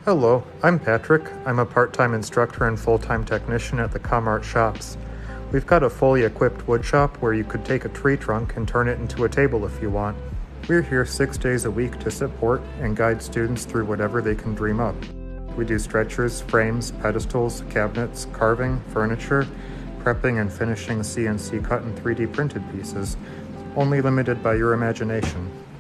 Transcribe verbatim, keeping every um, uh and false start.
Hello, I'm Patrick. I'm a part-time instructor and full-time technician at the ComArt shops. We've got a fully equipped woodshop where you could take a tree trunk and turn it into a table if you want. We're here six days a week to support and guide students through whatever they can dream up. We do stretchers, frames, pedestals, cabinets, carving, furniture, prepping and finishing C N C cut and three D printed pieces, only limited by your imagination.